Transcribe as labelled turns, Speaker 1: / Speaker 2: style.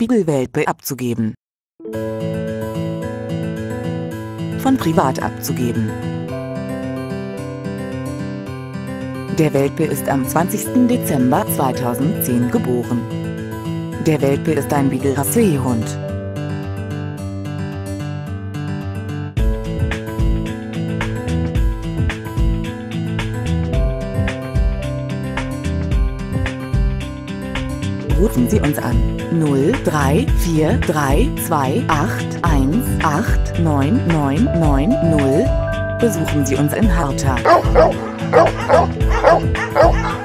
Speaker 1: Beagle-Welpe abzugeben. Von privat abzugeben. Der Welpe ist am 20. Dezember 2010 geboren. Der Welpe ist ein Beagle-Rassehund. Rufen Sie uns an 034328189990. Besuchen Sie uns in Harta.